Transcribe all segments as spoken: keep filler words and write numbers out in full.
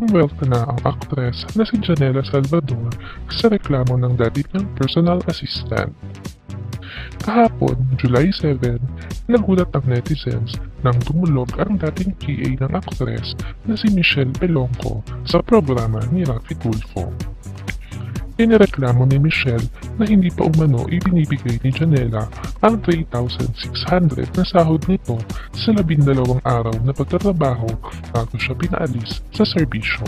Pumuwelta na ang aktres na si Janela Salvador sa reklamo ng dati niyang personal assistant. Kahapon, July seventh, nagulat ang netizens nang tumulog ang dating P A ng aktres na si Michelle Pelonco sa programa ni Raffy Tulfo. Inireklamo ni Michelle na hindi pa umano ibinibigay ni Janela ang three thousand six hundred na sahod nito sa labindalawang araw na pagtatrabaho bago siya pinaalis sa serbisyo.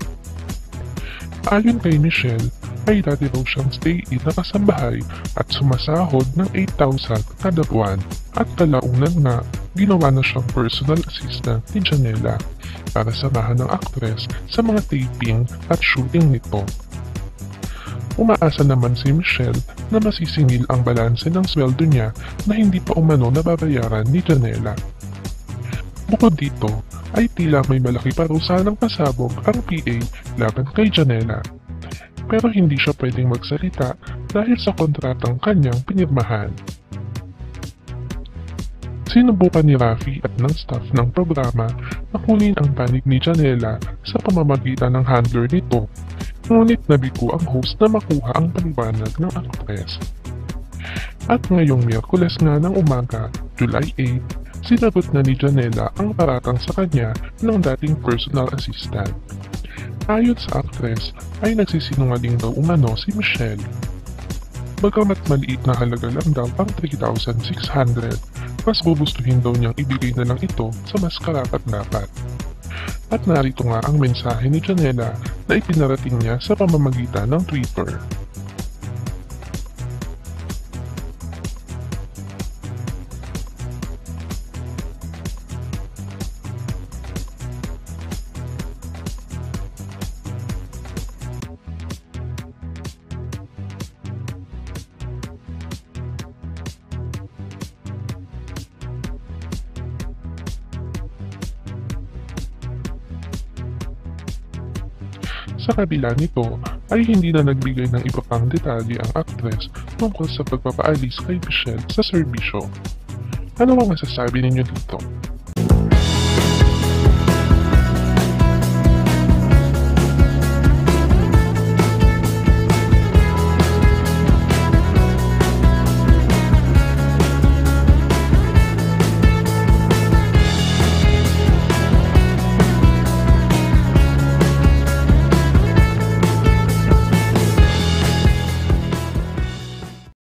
Ayon kay Michelle, ay dati raw siyang stay-in na kasambahay at sumasahod ng eight thousand kada buwan at kalaunan nga ginawa na siyang personal assistant ni Janela para samahan ng aktres sa mga taping at shooting nito. Umaasa naman si Michelle na masisingil ang balanse ng sweldo niya na hindi pa umano nababayaran ni Janela. Bukod dito, ay tila may malaki parusahan ng pasabog ang P A laban kay Janela. Pero hindi siya pwedeng magsalita dahil sa kontratang kanyang pinirmahan. Sinubukan ni Raffy at ng staff ng programa na kunin ang panig ni Janela sa pamamagitan ng handler nito. Ngunit nabigo ang host na makuha ang paliwanag ng aktres. At ngayong Miyerkules nga ng umaga, July eighth, sinagot na ni Janela ang paratang sa kanya ng dating personal assistant. Ayon sa aktres, ay nagsisinungaling daw umano si Michelle. Bagamat maliit na halaga lang daw ang three thousand six hundred, mas gugustuhin daw niyang ibigay na lang ito sa mas karapat-dapat. At narito nga ang mensahe ni Janela na ipinarating niya sa pamamagitan ng Twitter. Sa kabila nito, ay hindi na nagbigay ng iba pang detalye ang aktres tungkol sa pagpapaalis kay Michelle sa serbisyo. Ano ang masasabi ninyo dito?